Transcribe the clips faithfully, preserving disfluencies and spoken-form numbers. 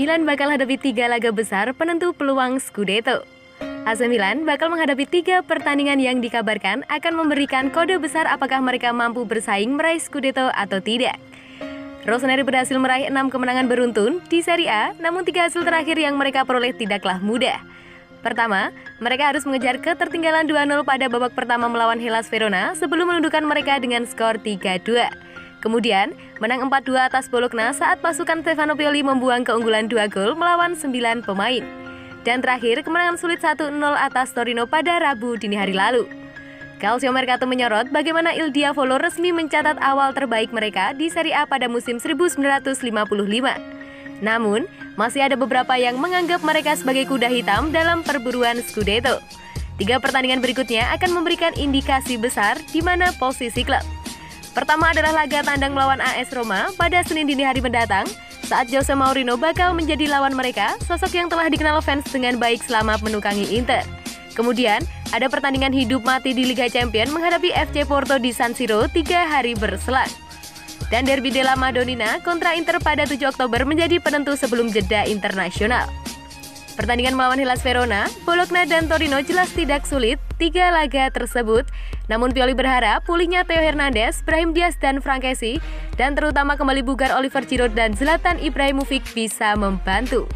Milan bakal hadapi tiga laga besar penentu peluang Scudetto. A C Milan bakal menghadapi tiga pertandingan yang dikabarkan akan memberikan kode besar apakah mereka mampu bersaing meraih Scudetto atau tidak. Rossoneri berhasil meraih enam kemenangan beruntun di Serie A, namun tiga hasil terakhir yang mereka peroleh tidaklah mudah. Pertama, mereka harus mengejar ketertinggalan dua nol pada babak pertama melawan Hellas Verona sebelum menundukkan mereka dengan skor tiga dua. Kemudian, menang empat dua atas Bologna saat pasukan Stefano Pioli membuang keunggulan dua gol melawan sembilan pemain. Dan terakhir, kemenangan sulit satu nol atas Torino pada Rabu dini hari lalu. Calciomercato menyorot bagaimana Il Diavolo resmi mencatat awal terbaik mereka di Serie A pada musim seribu sembilan ratus lima puluh lima. Namun, masih ada beberapa yang menganggap mereka sebagai kuda hitam dalam perburuan Scudetto. Tiga pertandingan berikutnya akan memberikan indikasi besar di mana posisi klub. Pertama adalah laga tandang melawan A S Roma pada Senin dini hari mendatang, saat Jose Mourinho bakal menjadi lawan mereka, sosok yang telah dikenal fans dengan baik selama menukangi Inter. Kemudian, ada pertandingan hidup mati di Liga Champions menghadapi F C Porto di San Siro tiga hari berselang. Dan derby della Madonnina kontra Inter pada tujuh Oktober menjadi penentu sebelum jeda internasional. Pertandingan melawan Hellas Verona, Bologna dan Torino jelas tidak sulit tiga laga tersebut. Namun Pioli berharap pulihnya Theo Hernandez, Brahim Diaz dan Frankesi, dan terutama kembali bugar Oliver Giroud dan Zlatan Ibrahimovic bisa membantu.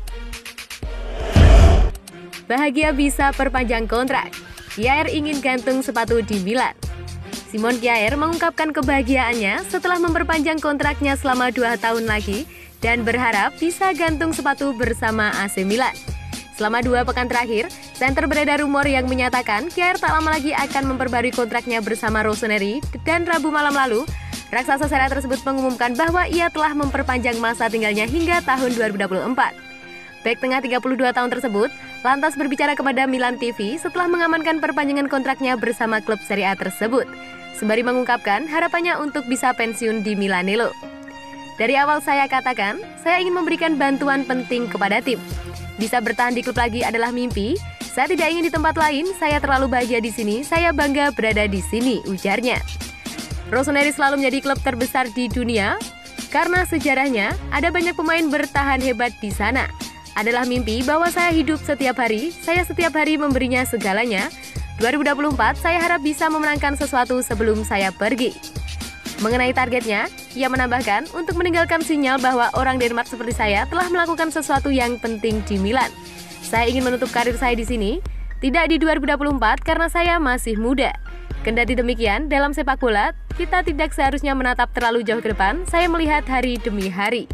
Bahagia bisa perpanjang kontrak. Kjaer ingin gantung sepatu di Milan. Simon Kjaer mengungkapkan kebahagiaannya setelah memperpanjang kontraknya selama dua tahun lagi dan berharap bisa gantung sepatu bersama A C Milan. Selama dua pekan terakhir, center beredar rumor yang menyatakan Kjaer tak lama lagi akan memperbarui kontraknya bersama Rossoneri, dan Rabu malam lalu, raksasa Serie A tersebut mengumumkan bahwa ia telah memperpanjang masa tinggalnya hingga tahun dua ribu dua puluh empat. Bek tengah tiga puluh dua tahun tersebut lantas berbicara kepada Milan T V setelah mengamankan perpanjangan kontraknya bersama klub Serie A tersebut, sembari mengungkapkan harapannya untuk bisa pensiun di Milanello. Dari awal saya katakan, saya ingin memberikan bantuan penting kepada tim. Bisa bertahan di klub lagi adalah mimpi. Saya tidak ingin di tempat lain, saya terlalu bahagia di sini, saya bangga berada di sini, ujarnya. Rossoneri selalu menjadi klub terbesar di dunia karena sejarahnya ada banyak pemain bertahan hebat di sana. Adalah mimpi bahwa saya hidup setiap hari, saya setiap hari memberinya segalanya. dua ribu dua puluh empat, saya harap bisa memenangkan sesuatu sebelum saya pergi. Mengenai targetnya, ia menambahkan untuk meninggalkan sinyal bahwa orang Denmark seperti saya telah melakukan sesuatu yang penting di Milan. Saya ingin menutup karir saya di sini, tidak di dua ribu dua puluh empat karena saya masih muda. Kendati demikian, dalam sepak bola, kita tidak seharusnya menatap terlalu jauh ke depan, saya melihat hari demi hari.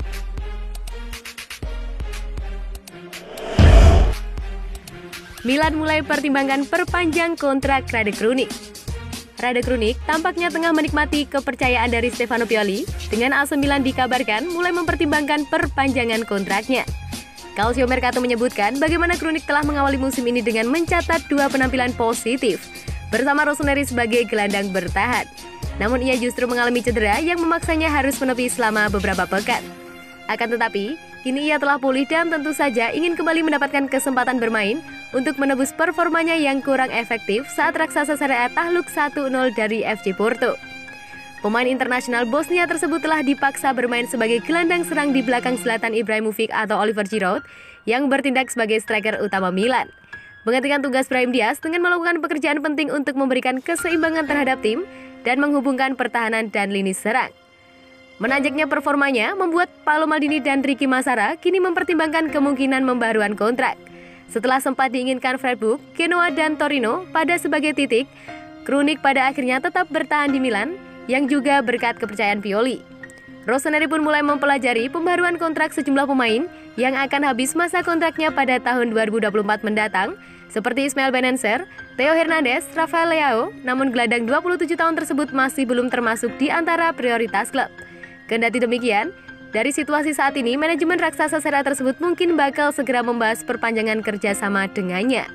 Milan mulai pertimbangkan perpanjang kontrak Rade Krunic. Rade Krunic tampaknya tengah menikmati kepercayaan dari Stefano Pioli, dengan A C Milan dikabarkan mulai mempertimbangkan perpanjangan kontraknya. Calciomercato menyebutkan bagaimana Krunic telah mengawali musim ini dengan mencatat dua penampilan positif bersama Rossoneri sebagai gelandang bertahan. Namun ia justru mengalami cedera yang memaksanya harus menepi selama beberapa pekan. Akan tetapi, kini ia telah pulih dan tentu saja ingin kembali mendapatkan kesempatan bermain untuk menebus performanya yang kurang efektif saat raksasa Serie A takluk satu nol dari F C Porto. Pemain internasional Bosnia tersebut telah dipaksa bermain sebagai gelandang serang di belakang Zlatan Ibrahimovic atau Oliver Giroud yang bertindak sebagai striker utama Milan. Menggantikan tugas Brahim Diaz dengan melakukan pekerjaan penting untuk memberikan keseimbangan terhadap tim dan menghubungkan pertahanan dan lini serang. Menanjaknya performanya membuat Paolo Maldini dan Ricky Massara kini mempertimbangkan kemungkinan pembaruan kontrak. Setelah sempat diinginkan Freiburg, Genoa dan Torino pada sebagai titik, Krunic pada akhirnya tetap bertahan di Milan yang juga berkat kepercayaan Pioli. Rossoneri pun mulai mempelajari pembaruan kontrak sejumlah pemain yang akan habis masa kontraknya pada tahun dua ribu dua puluh empat mendatang, seperti Ismail Bennacer, Theo Hernandez, Rafael Leao, namun gelandang dua puluh tujuh tahun tersebut masih belum termasuk di antara prioritas klub. Kendati demikian, dari situasi saat ini, manajemen raksasa Serie A tersebut mungkin bakal segera membahas perpanjangan kerjasama dengannya.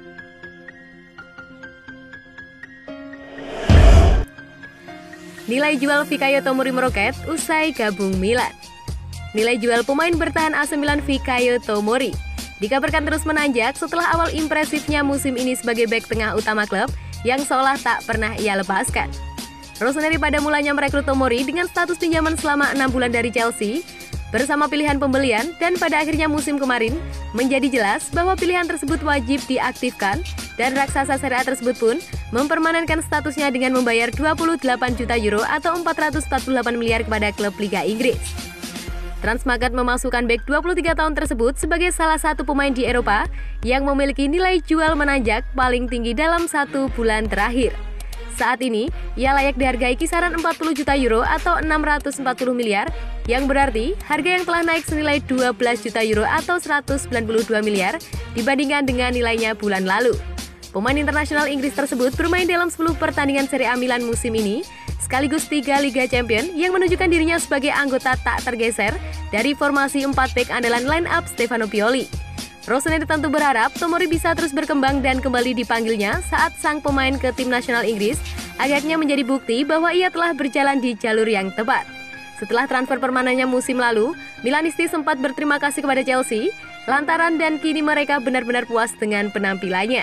Nilai jual Fikayo Tomori meroket usai gabung Milan. Nilai jual pemain bertahan A C Milan Fikayo Tomori dikabarkan terus menanjak setelah awal impresifnya musim ini sebagai bek tengah utama klub yang seolah tak pernah ia lepaskan. Rossoneri pada mulanya merekrut Tomori dengan status pinjaman selama enam bulan dari Chelsea. bersama pilihan pembelian, dan pada akhirnya musim kemarin menjadi jelas bahwa pilihan tersebut wajib diaktifkan dan raksasa Serie A tersebut pun mempermanenkan statusnya dengan membayar dua puluh delapan juta euro atau empat ratus empat puluh delapan miliar kepada klub Liga Inggris. Transmart memasukkan bek dua puluh tiga tahun tersebut sebagai salah satu pemain di Eropa yang memiliki nilai jual menanjak paling tinggi dalam satu bulan terakhir. Saat ini, ia layak dihargai kisaran empat puluh juta euro atau enam ratus empat puluh miliar, yang berarti harga yang telah naik senilai dua belas juta euro atau seratus sembilan puluh dua miliar dibandingkan dengan nilainya bulan lalu. Pemain internasional Inggris tersebut bermain dalam sepuluh pertandingan Serie A Milan musim ini, sekaligus tiga Liga Champions yang menunjukkan dirinya sebagai anggota tak tergeser dari formasi empat bek andalan line-up Stefano Pioli. Rossoneri tentu berharap Tomori bisa terus berkembang dan kembali dipanggilnya saat sang pemain ke tim nasional Inggris agaknya menjadi bukti bahwa ia telah berjalan di jalur yang tepat. Setelah transfer permanennya musim lalu, Milanisti sempat berterima kasih kepada Chelsea lantaran dan kini mereka benar-benar puas dengan penampilannya.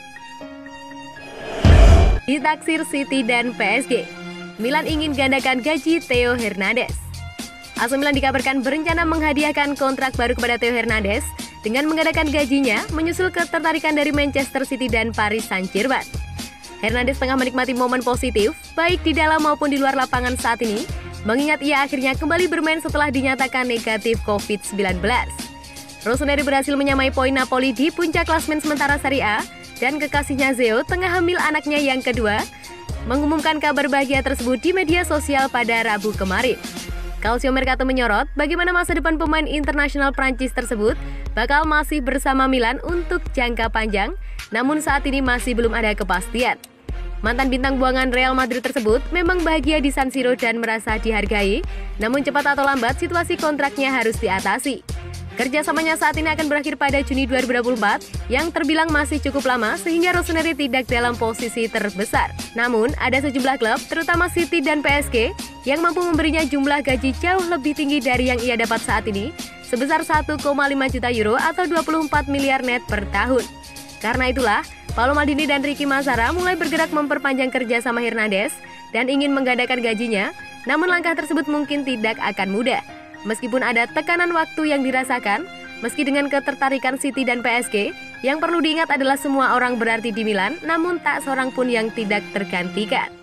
Ditaksir City dan P S G, Milan ingin gandakan gaji Theo Hernandez. A C Milan dikabarkan berencana menghadiahkan kontrak baru kepada Theo Hernandez dengan menggandakan gajinya menyusul ketertarikan dari Manchester City dan Paris Saint-Germain. Hernandez tengah menikmati momen positif baik di dalam maupun di luar lapangan saat ini, mengingat ia akhirnya kembali bermain setelah dinyatakan negatif covid sembilan belas. Rossoneri berhasil menyamai poin Napoli di puncak klasemen sementara Serie A dan kekasihnya Zeo tengah hamil anaknya yang kedua, mengumumkan kabar bahagia tersebut di media sosial pada Rabu kemarin. Calcio Mercato menyorot bagaimana masa depan pemain internasional Prancis tersebut bakal masih bersama Milan untuk jangka panjang, namun saat ini masih belum ada kepastian. Mantan bintang buangan Real Madrid tersebut memang bahagia di San Siro dan merasa dihargai, namun cepat atau lambat situasi kontraknya harus diatasi. Kerjasamanya saat ini akan berakhir pada Juni dua ribu dua puluh empat, yang terbilang masih cukup lama sehingga Rossoneri tidak dalam posisi terbesar. Namun, ada sejumlah klub, terutama City dan P S G, yang mampu memberinya jumlah gaji jauh lebih tinggi dari yang ia dapat saat ini, sebesar satu koma lima juta euro atau dua puluh empat miliar net per tahun. Karena itulah, Paolo Maldini dan Ricky Massara mulai bergerak memperpanjang kerja sama Hernandez dan ingin menggandakan gajinya, namun langkah tersebut mungkin tidak akan mudah. Meskipun ada tekanan waktu yang dirasakan, meski dengan ketertarikan City dan P S G, yang perlu diingat adalah semua orang berarti di Milan, namun tak seorang pun yang tidak tergantikan.